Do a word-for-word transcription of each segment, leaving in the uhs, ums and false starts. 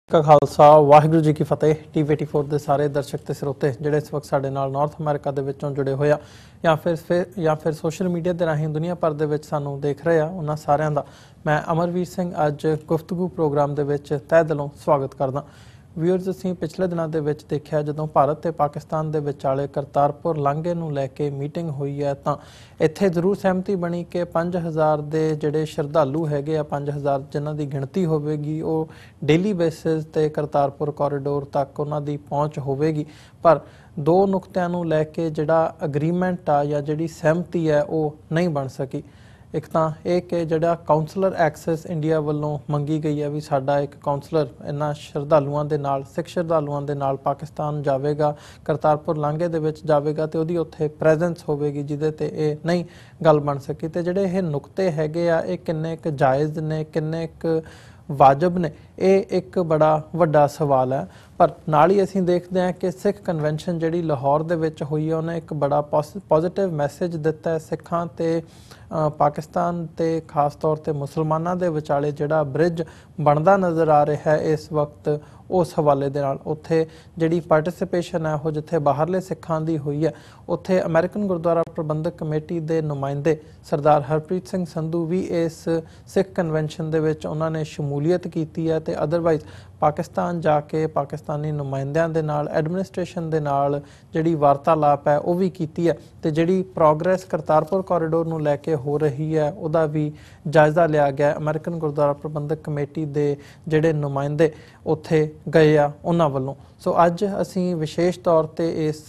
का खालसा वाहिगुरू जी की फतेह। T V चौरासी के सारे दर्शक ते स्रोते ਜਿਹੜੇ इस वक्त ਸਾਡੇ ਨਾਲ ਨਾਰਥ ਅਮਰੀਕਾ ਦੇ ਵਿੱਚੋਂ ਜੁੜੇ ਹੋਏ ਆ ਜਾਂ ਫਿਰ ਫਿਰ ਜਾਂ ਫਿਰ ਸੋਸ਼ਲ ਮੀਡੀਆ ਦੇ ਰਾਹੀਂ ਦੁਨੀਆ ਭਰ ਦੇ ਵਿੱਚ ਸਾਨੂੰ ਦੇਖ ਰਹੇ ਆ, ਉਹਨਾਂ ਸਾਰਿਆਂ ਦਾ ਮੈਂ ਅਮਰਵੀਰ ਸਿੰਘ ਅੱਜ ਗੁਫ਼ਤਗੂ ਪ੍ਰੋਗਰਾਮ ਦੇ ਵਿੱਚ ਤਹਿ ਦਿਲੋਂ ਸਵਾਗਤ ਕਰਦਾ। व्यूअर्स असीं पिछले दिनों के विच देखिया जदों भारत ते पाकिस्तान दे विचाले करतारपुर लांघे नूं लैके मीटिंग हुई है तां इत्थे जरूर सहमति बनी कि पाँच हज़ार दे जिहड़े श्रद्धालु हैगे आ पाँच हज़ार जिन्हां दी गिणती होवेगी वो डेली बेसिस ते करतारपुर कॉरीडोर तक उन्हां दी पहुँच होवेगी। पर दो नुकतिਆਂ नूं लैके जिहड़ा अग्रीमेंट आ या जिहड़ी सहमति है वो नहीं बन सकी। एक तो यह कि जिहड़ा काउंसलर एक्सेस इंडिया वालों मंगी गई है भी साडा एक काउंसलर इन्हां श्रद्धालुआं दे नाल सिख श्रद्धालुआं दे नाल पाकिस्तान जावेगा, करतारपुर लांघे दे विच जावेगा ते उहदी उत्थे प्रेजेंस होवेगी, जिहदे ते इह नहीं गल बन सकी। ते जिहड़े इह नुकते हैगे आ इह किन्ने क जायज़ ने, किन्ने क वाजिब ने, ये एक बड़ा वड्डा सवाल है। पर नाल ही असीं देखते हैं कि सिख कन्वेंशन जिहड़ी लाहौर दे विच हुई है उन्हें एक बड़ा पॉजिटिव मैसेज दिता है सिखां ते पाकिस्तान ते खास तौर ते मुसलमानां दे विचाले जिहड़ा ब्रिज बनदा नज़र आ रहा है इस वक्त उस हवाले दे नाल उत्थे जिहड़ी पार्टिसिपेशन है वो जिथे बाहरले सिखां दी हुई है उत्थे अमेरिकन गुरुद्वारा प्रबंधक कमेटी दे नुमाइंदे सरदार हरप्रीत सिंह संधू भी इस सिख कन्वेंशन दे विच उन्हां ने शमूलीयत कीती है ते अदरवाइज पाकिस्तान जाके पाकिस्तानी नुमाइंदियां दे नाल एडमिनिस्ट्रेशन दे नाल जिहड़ी वार्तालाप है वो भी कीती है ते जिहड़ी प्रोग्रेस करतारपुर कॉरीडोर नूं लैके हो रही है उहदा भी जायज़ा लिया गया। अमेरिकन गुरुद्वारा प्रबंधक कमेटी दे जिहड़े नुमाइंदे उत्थे गए आ उन्हां वल्लों। सो अज असीं विशेष तौर ते इस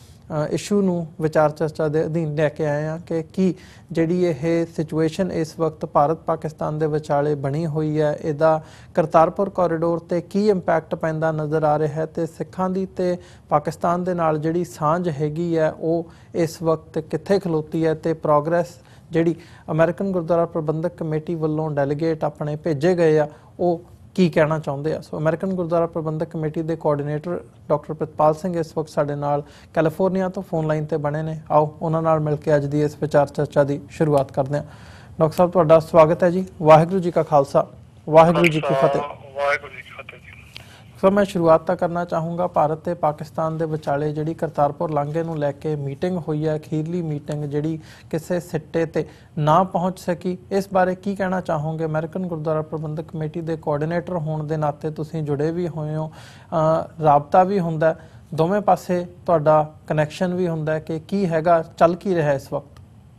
इशू नूं विचार चर्चा के अधीन लैके आए हैं कि की जिहड़ी ये सिचुएशन इस वक्त भारत पाकिस्तान के विचाले बनी हुई है इहदा करतारपुर कॉरीडोर ते की इंपैक्ट पैंदा नज़र आ रहा है ते सिखां दी ते पाकिस्तान दे नाल जिहड़ी सांझ हैगी है वो इस वक्त कित्थे खलोती है ते प्रोग्रेस जिहड़ी अमेरिकन गुरुद्वारा प्रबंधक कमेटी वालों डेलीगेट अपने भेजे गए आ वो की कहना चाहते हैं। सो अमेरिकन गुरुद्वारा प्रबंधक कमेटी के कोआर्डीनेटर डॉक्टर प्रितपाल सिंह इस वक्त साडे नाल कैलीफोर्निया तो फोन लाइन पर बने ने। आओ उन्हां नाल मिल के अज की इस विचार चर्चा की शुरुआत करते हैं। डॉक्टर साहब तुहाडा स्वागत है जी। वाहिगुरू जी का खालसा वाहिगुरू जी की फतेह। सर मैं शुरुआत तो करना चाहूँगा भारत ते पाकिस्तान के विचाले जिहड़ी करतारपुर लांघे नूं लैके मीटिंग हुई है अखीरली मीटिंग जिहड़ी किसी सिट्टे ते ना पहुँच सकी, इस बारे की कहना चाहोगे? अमेरिकन गुरुद्वारा प्रबंधक कमेटी के कोआर्डीनेटर होने के नाते तुसीं जुड़े भी हुए हो, राबता भी हुंदा है, दोवें पासे तुहाडा कनैक्शन भी हुंदा है कि की हैगा चल की रहा इस वक्त?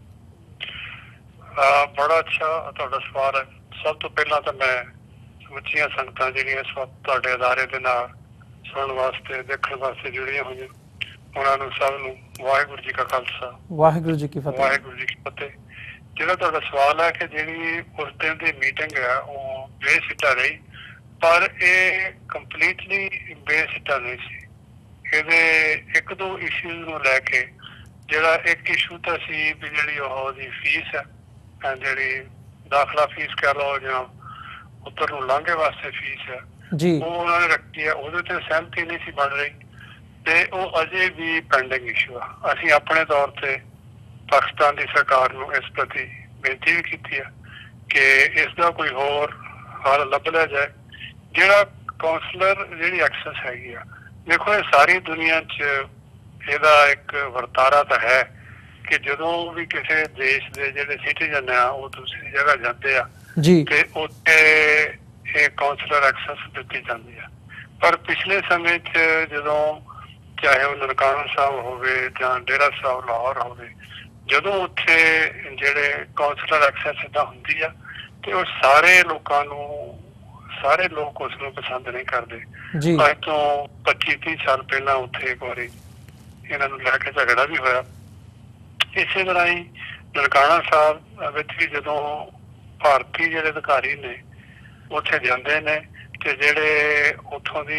आ, बड़ा अच्छा तुहाडा सवाल है। सब तो पहला तो मैं समੁੱਚੀਆਂ संगतां ਜਿਹੜੀਆਂ ਇਸ वक्त ਤੁਹਾਡੇ ਅਦਾਰੇ ਦੇ ਨਾਲ ਸੁਣਨ ਵਾਸਤੇ ਦੇਖਣ ਵਾਸਤੇ ਜੁੜੀਆਂ ਹੋਈਆਂ ਉਹਨਾਂ ਨੂੰ ਸਭ ਨੂੰ ਵਾਹਿਗੁਰੂ ਜੀ ਕਾ ਖਾਲਸਾ ਵਾਹਿਗੁਰੂ ਜੀ ਕੀ ਫਤਿਹ। ਵਾਹਿਗੁਰੂ ਜੀ ਕੀ ਫਤਿਹ। ਜਿਹੜਾ ਤੁਹਾਡਾ ਸਵਾਲ ਹੈ ਕਿ ਜਿਹੜੀ ਉਸ ਦਿਨ ਦੀ ਮੀਟਿੰਗ ਹੈ ਉਹ ਬੇਸਿੱਟਾ ਰਹੀ, ਪਰ ਇਹ ਕੰਪਲੀਟਲੀ ਬੇਸਿੱਟਾ ਨਹੀਂ ਸੀ। ਇਹਦੇ ਇੱਕ ਦੋ ਇਸ਼ੂਜ਼ ਨੂੰ ਲੈ ਕੇ ਜਿਹੜਾ ਇੱਕ ਇਸ਼ੂ ਤਾਂ ਸੀ ਵੀ ਜਿਹੜੀ ਉਹ ਦੀ ਫੀਸ ਹੈ, ਜਿਹੜੀ ਦਾਖਲਾ ਫੀਸ ਕਹਿ ਲਓ ਜਾਂ ਉੱਧਰ ਨੂੰ ਲਾਂਘੇ ਵਾਸਤੇ ਫੀਸ ਹੈ ਜੀ, ਉਹ ਉਹਨਾਂ ਨੇ ਰੱਖੀ ਹੈ। ਉਹਦੇ ਤੇ ਸਹਿਮਤੀ ਨਹੀਂ ਸੀ ਬਣ ਰਹੀ ਤੇ ਉਹ ਅਜੇ ਵੀ ਪੈਂਡਿੰਗ ਇਸ਼ੂ ਆ। ਅਸੀਂ ਆਪਣੇ ਤੌਰ ਤੇ ਪਾਕਿਸਤਾਨ ਦੀ ਸਰਕਾਰ ਨੂੰ ਇਸ ਪ੍ਰਤੀ ਬੇਨਤੀ ਵੀ ਕੀਤੀ ਹੈ ਕਿ ਇਸ ਦਾ ਕੋਈ ਹੋਰ ਹੱਲ ਲੱਭ ਲਿਆ ਜਾਏ। ਜਿਹੜਾ ਕਾਉਂਸਲਰ ਜਿਹੜੀ ਐਕਸੈਸ ਹੈਗੀ ਆ, ਦੇਖੋ ਇਹ ਸਾਰੀ ਦੁਨੀਆ 'ਚ ਇਹਦਾ ਇੱਕ ਵਰਤਾਰਾ ਤਾਂ ਹੈ ਕਿ ਜਦੋਂ ਵੀ ਕਿਸੇ ਦੇਸ਼ ਦੇ ਜਿਹੜੇ ਸਿਟੀਜ਼ਨ ਆ ਉਹ ਦੂਸਰੀ ਜਗ੍ਹਾ ਜਾਂਦੇ ਆ ਜੀ ਤੇ ਉੱਥੇ ਇਹ ਕਾਉਂਸਲਰ ਐਕਸੈਸ ਦਿੱਤੀ ਜਾਂਦੀ ਆ। ਪਰ ਪਿਛਲੇ ਸਮੇਂ 'ਚ ਜਦੋਂ ਚਾਹੇ ਉਹ ਨਨਕਾਣਾ ਸਾਹਿਬ ਹੋਵੇ ਜਾਂ ਡੇਰਾ ਸਾਹਿਬ ਲਾਹੌਰ ਹੋਵੇ, ਜਦੋਂ ਉੱਥੇ ਜਿਹੜੇ ਕਾਉਂਸਲਰ ਐਕਸੈਸ ਇੱਦਾਂ ਹੁੰਦੀ ਆ ਤੇ ਉਹ ਸਾਰੇ ਲੋਕਾਂ ਨੂੰ ਸਾਰੇ ਲੋਕ ਉਸ ਨੂੰ ਪਸੰਦ ਨਹੀਂ ਕਰਦੇ। ਅੱਜ ਤੋਂ ਪੱਚੀ ਤੀਹ ਸਾਲ ਪਹਿਲਾਂ ਉੱਥੇ ਇੱਕ ਵਾਰੀ ਇਹਨਾਂ ਨੂੰ ਲੈ ਕੇ ਝਗੜਾ ਵੀ ਹੋਇਆ। ਇਸੇ ਤਰ੍ਹਾਂ ਹੀ ਨਨਕਾਣਾ ਸਾਹਿਬ ਵਿੱਚ ਵੀ ਜਦੋਂ ਭਾਰਤੀ ਜਿਹੜੇ ਅਧਿਕਾਰੀ ਨੇ ਉੱਥੇ ਜਾਂਦੇ ਨੇ ਤੇ ਜਿਹੜੇ ਉੱਥੋਂ ਦੀ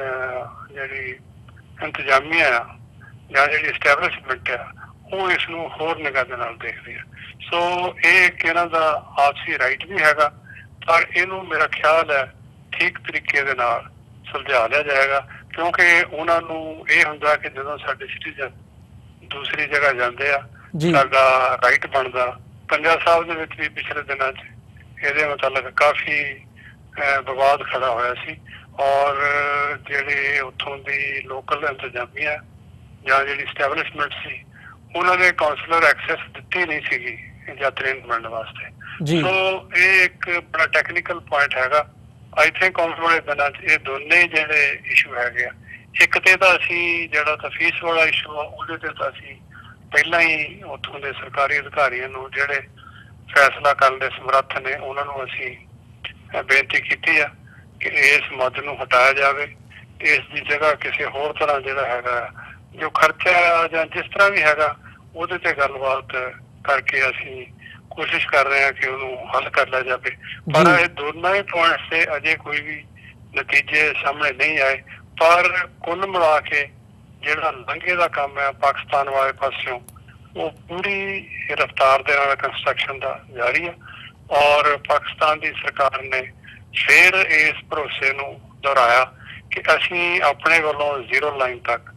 ਜਿਹੜੀ ਇੰਤਜ਼ਾਮੀਆ ਆ ਜਾਂ ਜਿਹੜੀ ਐਸਟੈਬਲਿਸ਼ਮੈਂਟ ਆ ਉਹ ਇਸ ਨੂੰ ਹੋਰ ਨਿਗਾਹ ਦੇ ਨਾਲ ਦੇਖਦੀ ਆ। ਸੋ ਇਹ ਇੱਕ ਇਹਨਾਂ ਦਾ ਆਪਸੀ ਰਾਈਟ ਵੀ ਹੈਗਾ, ਪਰ ਇਹਨੂੰ ਮੇਰਾ ਖਿਆਲ ਹੈ ਠੀਕ ਤਰੀਕੇ ਦੇ ਨਾਲ ਸੁਲਝਾ ਲਿਆ ਜਾਏਗਾ, ਕਿਉਂਕਿ ਉਹਨਾਂ ਨੂੰ ਇਹ ਹੁੰਦਾ ਕਿ ਜਦੋਂ ਸਾਡੇ ਸਿਟੀਜ਼ਨ ਦੂਸਰੀ ਜਗ੍ਹਾ ਜਾਂਦੇ ਆ ਸਾਡਾ ਰਾਈਟ ਬਣਦਾ। ਪੰਜਾਬ ਸਾਹਿਬ ਦੇ ਵਿੱਚ ਵੀ ਪਿਛਲੇ ਦਿਨਾਂ 'ਚ ਇਹਦੇ ਮੁਤਲਕ ਕਾਫੀ ਵਿਵਾਦ ਖੜਾ ਹੋਇਆ ਸੀ ਔਰ ਜਿਹੜੇ ਉੱਥੋਂ ਦੀ ਲੋਕਲ ਇੰਤਜ਼ਾਮੀਆ ਜਾਂ ਜਿਹੜੀ ਸਟੈਬਲਿਸ਼ਮੈਂਟ ਸੀ ਉਹਨਾਂ ਨੇ ਕਾਉਂਸਲਰ ਐਕਸੈਸ ਦਿੱਤੀ ਨਹੀਂ ਸੀਗੀ ਯਾਤਰੀ ਨੂੰ ਮਿਲਣ ਵਾਸਤੇ। ਸੋ ਇਹ ਇੱਕ ਬੜਾ ਟੈਕਨੀਕਲ ਪੁਆਇੰਟ ਹੈਗਾ। ਆਈ ਥਿੰਕ ਆਉਣ ਵਾਲੇ ਦਿਨਾਂ 'ਚ ਇਹ ਦੋਨੇ ਜਿਹੜੇ ਇਸ਼ੂ ਹੈਗੇ ਆ, ਇੱਕ ਤੇ ਤਾਂ ਅਸੀਂ ਜਿਹੜਾ ਤਾਂ ਫੀਸ ਵਾਲਾ ਇਸ਼ੂ ਆ ਉਹਦੇ ਤੇ ਤਾਂ ਅਸੀਂ ਪਹਿਲਾਂ ਹੀ ਉੱਥੋਂ ਦੇ ਸਰਕਾਰੀ ਅਧਿਕਾਰੀਆਂ ਨੂੰ ਜਿਹੜੇ ਫੈਸਲਾ ਕਰਨ ਦੇ ਸਮਰੱਥ ਨੇ ਉਹਨਾਂ ਨੂੰ ਅਸੀਂ ਬੇਨਤੀ ਕੀਤੀ ਆ ਕਿ ਇਸ ਮਦ ਨੂੰ ਹਟਾਇਆ ਜਾਵੇ, ਇਸ ਦੀ ਜਗ੍ਹਾ ਕਿਸੇ ਹੋਰ ਤਰ੍ਹਾਂ ਜਿਹੜਾ ਹੈਗਾ ਜੋ ਖਰਚਾ ਜਾਂ ਜਿਸ ਤਰ੍ਹਾਂ ਵੀ ਹੈਗਾ ਉਹਦੇ ਤੇ ਗੱਲਬਾਤ ਕਰਕੇ ਅਸੀਂ ਕੋਸ਼ਿਸ਼ ਕਰ ਰਹੇ ਹਾਂ ਕਿ ਉਹਨੂੰ ਹੱਲ ਕਰ ਲਿਆ ਜਾਵੇ। ਪਰ ਇਹ ਦੋਨਾਂ ਹੀ ਪੁਆਇੰਟਸ ਤੇ ਅਜੇ ਕੋਈ ਵੀ ਨਤੀਜੇ ਸਾਹਮਣੇ ਨਹੀਂ ਆਏ। ਪਰ ਕੁੱਲ ਮਿਲਾ ਕੇ ਜਿਹੜਾ ਲੰਘੇ ਦਾ ਕੰਮ ਹੈ ਪਾਕਿਸਤਾਨ ਵਾਲੇ ਪਾਸਿਓਂ ਉਹ ਪੂਰੀ ਰਫਤਾਰ ਦੇ ਨਾਲ ਕੰਸਟਰਕਸ਼ਨ ਦਾ ਜਾਰੀ ਆ ਔਰ ਪਾਕਿਸਤਾਨ ਦੀ ਸਰਕਾਰ ਨੇ ਫਿਰ ਇਸ ਭਰੋਸੇ ਨੂੰ ਦੁਹਰਾਇਆ ਕਿ ਅਸੀਂ ਆਪਣੇ ਵੱਲੋਂ ਜ਼ੀਰੋ ਲਾਈਨ ਤੱਕ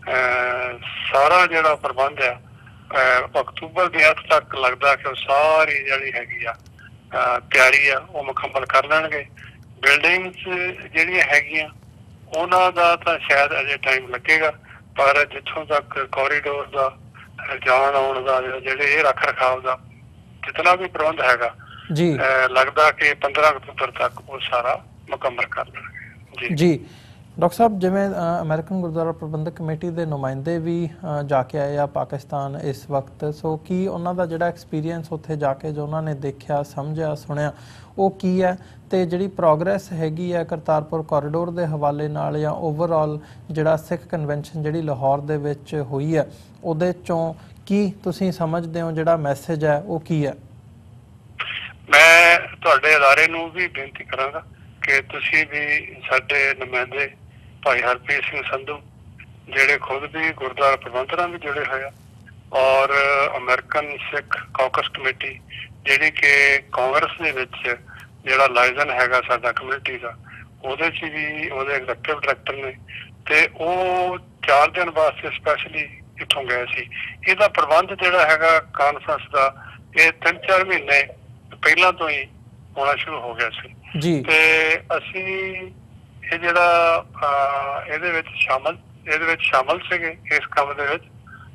ਸਾਰਾ ਜਿਹੜਾ ਪ੍ਰਬੰਧ ਆ ਅਕਤੂਬਰ ਦੇ ਅੰਤ ਤੱਕ ਲੱਗਦਾ ਕਿ ਉਹ ਸਾਰੀ ਜਿਹੜੀ ਹੈਗੀ ਆ ਤਿਆਰੀ ਆ ਉਹ ਮੁਕੰਮਲ ਕਰ ਲੈਣਗੇ। ਬਿਲਡਿੰਗਸ ਜਿਹੜੀਆਂ ਹੈਗੀਆਂ ਉਹਨਾਂ ਦਾ ਤਾਂ ਸ਼ਾਇਦ ਅਜੇ ਟਾਈਮ ਲੱਗੇਗਾ, ਪਰ ਜਿੱਥੋਂ ਤੱਕ ਕੋਰੀਡੋਰ ਦਾ ਜਾਣ ਆਉਣ ਦਾ ਜਿਹੜੇ ਇਹ ਰੱਖ ਰਖਾਵ ਦਾ ਜਿਤਨਾ ਵੀ ਪ੍ਰਬੰਧ ਹੈਗਾ ਜੀ ਲੱਗਦਾ ਕਿ ਪੰਦਰਾਂ ਅਕਤੂਬਰ ਤੱਕ ਉਹ ਸਾਰਾ ਮੁਕੰਮਲ ਕਰ ਦੇਣਗੇ। ਜੀ ਡਾਕਟਰ ਸਾਹਿਬ, ਜਿਵੇਂ ਅਮਰੀਕਨ ਗੁਰਦੁਆਰਾ ਪ੍ਰਬੰਧਕ ਕਮੇਟੀ ਦੇ ਨੁਮਾਇੰਦੇ ਵੀ ਜਾ ਕੇ ਆਏ ਆ ਪਾਕਿਸਤਾਨ ਇਸ ਵਕਤ, ਸੋ ਕੀ ਉਹਨਾਂ ਦਾ ਜਿਹੜਾ ਐਕਸਪੀਰੀਅੰਸ ਉੱਥੇ ਜਾ ਕੇ ਜੋ ਉਹਨਾਂ ਨੇ ਦੇਖਿਆ ਸਮਝਿਆ ਸੁਣਿਆ ਉਹ ਕੀ ਹੈ, ਤੇ ਜਿਹੜੀ ਪ੍ਰੋਗਰੈਸ ਹੈਗੀ ਹੈ ਕਰਤਾਰਪੁਰ ਕੋਰੀਡੋਰ ਦੇ ਹਵਾਲੇ ਨਾਲ ਜਾਂ ਓਵਰਆਲ ਜਿਹੜਾ ਸਿੱਖ ਕਨਵੈਨਸ਼ਨ ਜਿਹੜੀ ਲਾਹੌਰ ਦੇ ਵਿੱਚ ਹੋਈ ਹੈ ਉਹਦੇ ਚੋਂ ਕੀ ਤੁਸੀਂ ਸਮਝਦੇ ਹੋ ਜਿਹੜਾ ਮੈਸੇਜ ਹੈ ਉਹ ਕੀ ਹੈ? ਮੈਂ ਤੁਹਾਡੇ ਅਦਾਰੇ ਨੂੰ ਵੀ ਬੇਨਤੀ ਕਰਾਂਗਾ ਕਿ ਤੁਸੀਂ ਵੀ ਸਾਡੇ ਨੁਮਾਇੰਦੇ ਭਾਈ ਹਰਪ੍ਰੀਤ ਸਿੰਘ ਸੰਧੂ ਜਿਹੜੇ ਖੁਦ ਵੀ ਗੁਰਦੁਆਰਾ ਪ੍ਰਬੰਧਕਾਂ ਨਾਲ ਵੀ ਜੁੜੇ ਹੋਏ ਆ ਔਰ ਅਮਰੀਕਨ ਸਿੱਖ ਕਾਕਸ ਕਮੇਟੀ ਜਿਹੜੀ ਕਿ ਕਾਂਗਰਸ ਦੇ ਵਿੱਚ ਜਿਹੜਾ ਲਾਇਜ਼ਨ ਹੈਗਾ ਸਾਡਾ ਕਮਿਊਨਿਟੀ ਦਾ ਉਹਦੇ 'ਚ ਵੀ ਉਹਦੇ ਐਗਜ਼ੈਕਟਿਵ ਡਾਇਰੈਕਟਰ ਨੇ ਤੇ ਉਹ ਚਾਰ ਦਿਨ ਵਾਸਤੇ ਸਪੈਸ਼ਲੀ ਇੱਥੋਂ ਗਏ ਸੀ। ਇਹਦਾ ਪ੍ਰਬੰਧ ਜਿਹੜਾ ਹੈਗਾ ਕਾਨਫਰੰਸ ਦਾ ਇਹ ਤਿੰਨ ਚਾਰ ਮਹੀਨੇ ਪਹਿਲਾਂ ਤੋਂ ਹੀ ਹੋਣਾ ਸ਼ੁਰੂ ਹੋ ਗਿਆ ਸੀ ਜੀ। ਤੇ ਅਸੀਂ ਇਹ ਜਿਹੜਾ ਇਹਦੇ ਵਿੱਚ ਸ਼ਾਮਲ ਇਹਦੇ ਵਿੱਚ ਸ਼ਾਮਲ ਸੀਗੇ ਇਸ ਕੰਮ ਦੇ ਵਿੱਚ।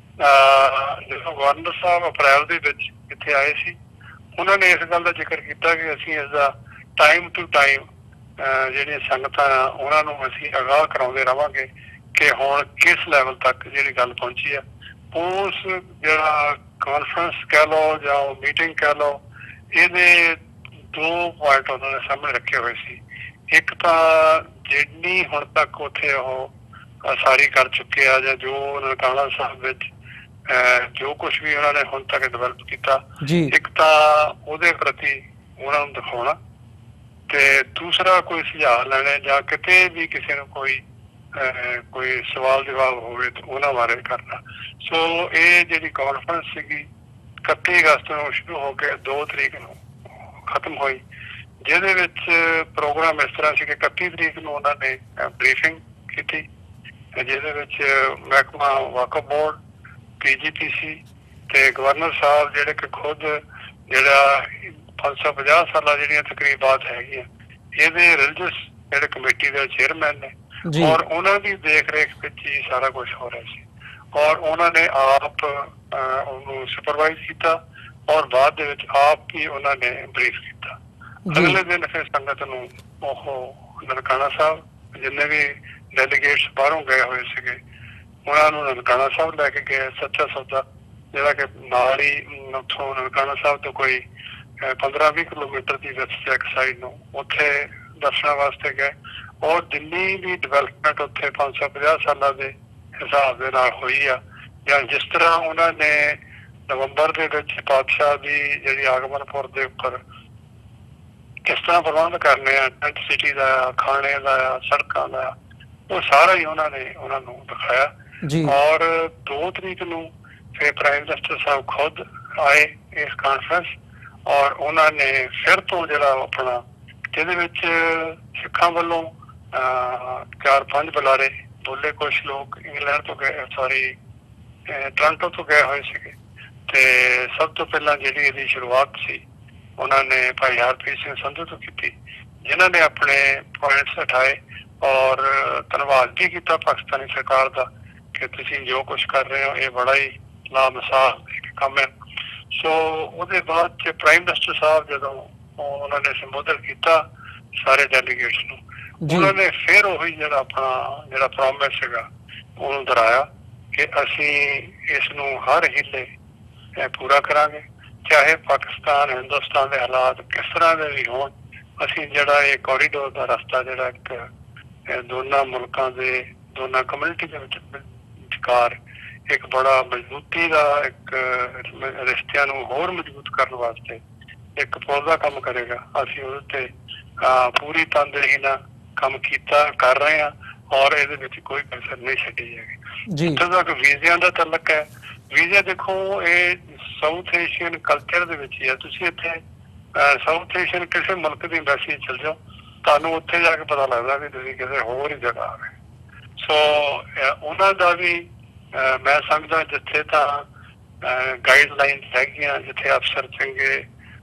ਜਦੋਂ ਗਵਰਨਰ ਸਾਹਿਬ ਅਪ੍ਰੈਲ ਦੇ ਵਿੱਚ ਇੱਥੇ ਆਏ ਸੀ ਉਹਨਾਂ ਨੇ ਇਸ ਗੱਲ ਦਾ ਜ਼ਿਕਰ ਕੀਤਾ ਕਿ ਅਸੀਂ ਇਸਦਾ ਟਾਈਮ ਟੂ ਟਾਈਮ ਜਿਹੜੀਆਂ ਸੰਗਤਾਂ ਆ ਉਹਨਾਂ ਨੂੰ ਅਸੀਂ ਅਗਾਹ ਕਰਾਉਂਦੇ ਰਵਾਂਗੇ ਕਿ ਹੁਣ ਕਿਸ ਲੈਵਲ ਤੱਕ ਜਿਹੜੀ ਗੱਲ ਪਹੁੰਚੀ ਆ। ਉਸ ਜਿਹੜਾ ਕਾਨਫਰੰਸ ਕਹਿ ਲਓ ਜਾਂ ਮੀਟਿੰਗ ਕਹਿ ਲਓ ਇਹਦੇ ਦੋ ਪੁਆਇੰਟ ਉਹਨਾਂ ਨੇ ਸਾਹਮਣੇ ਰੱਖੇ ਹੋਏ ਸੀ। ਇੱਕ ਤਾਂ ਜਿੰਨੀ ਹੁਣ ਤੱਕ ਉੱਥੇ ਉਹ ਸਾਰੀ ਕਰ ਚੁੱਕੇ ਆ ਜਾਂ ਜੋ ਨਨਕਾਣਾ ਸਾਹਿਬ ਵਿੱਚ ਜੋ ਕੁਛ ਵੀ ਉਹਨਾਂ ਨੇ ਹੁਣ ਤੱਕ ਡਿਵੈਲਪ ਕੀਤਾ, ਇੱਕ ਤਾਂ ਉਹਦੇ ਪ੍ਰਤੀ ਉਹਨਾਂ ਨੂੰ ਦਿਖਾਉਣਾ ਤੇ ਦੂਸਰਾ ਕੋਈ ਸੁਝਾਅ ਲੈਣੇ ਜਾਂ ਕਿਤੇ ਵੀ ਕਿਸੇ ਨੂੰ ਕੋਈ ਕੋਈ ਸਵਾਲ ਜਵਾਬ ਹੋਵੇ ਤਾਂ ਉਹਨਾਂ ਬਾਰੇ ਕਰਨਾ। ਸੋ ਇਹ ਜਿਹੜੀ ਕਾਨਫਰੰਸ ਸੀਗੀ ਇਕੱਤੀ ਅਗਸਤ ਨੂੰ ਸ਼ੁਰੂ ਹੋ ਕੇ ਦੋ ਤਰੀਕ ਨੂੰ ਖਤਮ ਹੋਈ, ਜਿਹਦੇ ਵਿੱਚ ਪ੍ਰੋਗਰਾਮ ਇਸ ਤਰ੍ਹਾਂ ਸੀ ਕਿ ਇਕੱਤੀ ਤਰੀਕ ਨੂੰ ਉਹਨਾਂ ਨੇ ਬਰੀਫਿੰਗ ਕੀਤੀ ਜਿਹਦੇ ਵਿੱਚ ਮਹਿਕਮਾ ਵਕਫ ਬੋਰਡ, ਪੀ ਜੀ ਪੀ ਸੀ ਤੇ ਗਵਰਨਰ ਸਾਹਿਬ ਜਿਹੜੇ ਕਿ ਖੁਦ ਜਿਹੜਾ ਪੰਜ ਸੌ ਪੰਜਾਹ ਸਾਲਾਂ ਜਿਹੜੀਆਂ ਤਕਰੀਬਾਤ ਹੈਗੀਆਂ ਇਹਦੇ ਰਿਲੀਜੀਅਸ ਜਿਹੜੇ ਕਮੇਟੀ ਦੇ ਚੇਅਰਮੈਨ ਨੇ ਔਰ ਉਹਨਾਂ ਦੀ ਦੇਖ ਰੇਖ ਵਿੱਚ ਹੀ ਸਾਰਾ ਕੁਛ ਹੋ ਰਿਹਾ ਸੀ ਔਰ ਉਹਨਾਂ ਨੇ ਆਪ ਉਹਨੂੰ ਸੁਪਰਵਾਈਜ਼ ਕੀਤਾ ਔਰ ਬਾਅਦ ਦੇ ਵਿੱਚ ਆਪ ਹੀ ਉਹਨਾਂ ਨੇ ਬਰੀਫ ਕੀਤਾ। ਅਗਲੇ ਦਿਨ ਫਿਰ ਸੰਗਤ ਨੂੰ ਉਹ ਨਨਕਾਣਾ ਸਾਹਿਬ ਜਿੰਨੇ ਵੀ ਡੈਲੀਗੇਟਸ ਬਾਹਰੋਂ ਗਏ ਹੋਏ ਸੀਗੇ ਉਹਨਾਂ ਨੂੰ ਨਨਕਾਣਾ ਸਾਹਿਬ ਲੈ ਕੇ ਗਏ। ਸੱਚਾ ਸੌਦਾ ਜਿਹੜਾ ਕਿ ਨਾਲ ਹੀ ਉੱਥੋਂ ਨਨਕਾਣਾ ਸਾਹਿਬ ਤੋਂ ਕੋਈ ਪੰਦਰਾਂ ਵੀਹ ਕਿਲੋਮੀਟਰ ਦੀ ਵੈਸਟ ਸਾਈਡ ਨੂੰ ਉੱਥੇ ਦਰਸ਼ਨਾਂ ਵਾਸਤੇ ਗਏ ਔਰ ਦਿੱਲੀ ਦੀ ਡਿਵੈਲਪਮੈਂਟ ਉੱਥੇ ਪੰਜ ਸੌ ਪੰਜਾਹ ਸਾਲਾਂ ਦੇ ਹਿਸਾਬ ਦੇ ਨਾਲ ਹੋਈ ਆ ਜਾਂ ਜਿਸ ਤਰ੍ਹਾਂ ਉਹਨਾਂ ਨੇ ਨਵੰਬਰ ਦੇ ਵਿੱਚ ਪਾਤਸ਼ਾਹ ਦੀ ਜਿਹੜੀ ਆਗਮਨਪੁਰ ਦੇ ਉੱਪਰ ਕਿਸ ਤਰ੍ਹਾਂ ਪ੍ਰਬੰਧ ਕਰਨੇ ਆ ਟੈਂਟ ਸਿਟੀ ਦਾ, ਖਾਣੇ ਦਾ, ਸੜਕਾਂ ਦਾ, ਉਹ ਸਾਰਾ ਹੀ ਉਹਨਾਂ ਨੇ ਉਹਨਾਂ ਨੂੰ ਦਿਖਾਇਆ। ਔਰ ਦੋ ਤਰੀਕ ਨੂੰ ਫਿਰ ਪ੍ਰਾਈਮ ਮਿਨਿਸਟਰ ਸਾਹਿਬ ਖੁਦ ਆਏ ਇਸ ਕਾਨਫਰੰਸ ਔਰ ਉਹਨਾਂ ਨੇ ਫਿਰ ਤੋਂ ਜਿਹੜਾ ਆਪਣਾ ਜਿਹਦੇ ਵਿੱਚ ਸਿੱਖਾਂ ਵੱਲੋਂ ਚਾਰ ਪੰਜ ਬੁਲਾਰੇ ਬੋਲੇ, ਕੁਛ ਲੋਕ ਇੰਗਲੈਂਡ ਤੋਂ ਗਏ ਸੌਰੀ ਟੋਰਾਂਟੋ ਤੋਂ ਗਏ ਹੋਏ ਸੀਗੇ ਤੇ ਸਭ ਤੋਂ ਪਹਿਲਾਂ ਜਿਹੜੀ ਇਹਦੀ ਸ਼ੁਰੂਆਤ ਸੀ ਉਹਨਾਂ ਨੇ ਭਾਈ ਹਰਪ੍ਰੀਤ ਸਿੰਘ ਸੰਧੂ ਤੋਂ ਕੀਤੀ ਜਿਨ੍ਹਾਂ ਨੇ ਆਪਣੇ ਪੁਆਇੰਟਸ ਉਠਾਏ ਔਰ ਧੰਨਵਾਦ ਵੀ ਕੀਤਾ ਪਾਕਿਸਤਾਨੀ ਸਰਕਾਰ ਦਾ ਕਿ ਤੁਸੀਂ ਜੋ ਕੁਛ ਕਰ ਰਹੇ ਹੋ ਇਹ ਬੜਾ ਹੀ ਲਾਮਿਸਾਲ ਕੰਮ ਹੈ। ਸੋ ਉਹਦੇ ਬਾਅਦ ਚ ਪ੍ਰਾਈਮ ਮਿਨਿਸਟਰ ਸਾਹਿਬ ਜਦੋਂ ਉਹਨਾਂ ਨੇ ਸੰਬੋਧਨ ਕੀਤਾ ਸਾਰੇ ਡੈਲੀਗੇਟਸ ਨੂੰ, ਉਹਨਾਂ ਨੇ ਫਿਰ ਉਹੀ ਜਿਹੜਾ ਆਪਣਾ ਜਿਹੜਾ ਪ੍ਰੋਮਿਸ ਸੀਗਾ ਉਹਨੂੰ ਦੁਹਰਾਇਆ ਕਿ ਅਸੀਂ ਇਸ ਨੂੰ ਹਰ ਹੀਲੇ ਪੂਰਾ ਕਰਾਂਗੇ, ਚਾਹੇ ਪਾਕਿਸਤਾਨ ਹਿੰਦੁਸਤਾਨ ਦੇ ਹਾਲਾਤ ਕਿਸ ਤਰ੍ਹਾਂ ਦੇ ਵੀ ਹੋਣ। ਅਸੀਂ ਜਿਹੜਾ ਇਹ ਕੋਰੀਡੋਰ ਦਾ ਰਸਤਾ ਜਿਹੜਾ ਇੱਕ ਦੋਨਾਂ ਮੁਲਕਾਂ ਦੇ ਦੋਨਾਂ ਕਮਿਊਨਿਟੀ ਦੇ ਵਿੱਚ ਵਿਚਕਾਰ ਇੱਕ ਬੜਾ ਮਜ਼ਬੂਤੀ ਦਾ ਇੱਕ ਰਿਸ਼ਤਿਆਂ ਨੂੰ ਹੋਰ ਮਜ਼ਬੂਤ ਕਰਨ ਵਾਸਤੇ ਇੱਕ ਪੁਲ ਦਾ ਕੰਮ ਕਰੇਗਾ। ਅਸੀਂ ਉਹਦੇ ਤੇ ਪੂਰੀ ਤਨਦੇਹੀ ਨਾਲ ਕੰਮ ਕੀਤਾ ਕਰ ਰਹੇ ਹਾਂ ਔਰ ਇਹਦੇ ਵਿੱਚ ਕੋਈ ਕਸਰ ਨਹੀਂ ਛੱਡੀ ਜਾਏਗੀ। ਜਿੱਥੋਂ ਤੱਕ ਵੀਜ਼ਿਆਂ ਦਾ ਤਾਲੁਕ ਹੈ, ਵੀਜ਼ਾ ਦੇਖੋ ਇਹ ਸਾਊਥ ਏਸ਼ੀਅਨ ਕਲਚਰ ਦੇ ਵਿੱਚ ਹੀ ਹੈ। ਤੁਸੀਂ ਇੱਥੇ ਸਾਊਥ ਏਸ਼ੀਅਨ ਕਿਸੇ ਮੁਲਕ ਦੀ ਐਮਬੈਸੀ ਚਲ ਜਾਓ, ਤੁਹਾਨੂੰ ਉੱਥੇ ਜਾ ਕੇ ਪਤਾ ਲੱਗਦਾ ਵੀ ਤੁਸੀਂ ਕਿਸੇ ਹੋਰ ਹੀ ਜਗ੍ਹਾ ਆ ਗਏ। ਸੋ ਉਹਨਾਂ ਦਾ ਵੀ ਮੈਂ ਸਮਝਦਾ ਜਿੱਥੇ ਤਾਂ ਗਾਈਡਲਾਈਨ ਹੈਗੀਆਂ, ਜਿੱਥੇ ਅਫਸਰ ਚੰਗੇ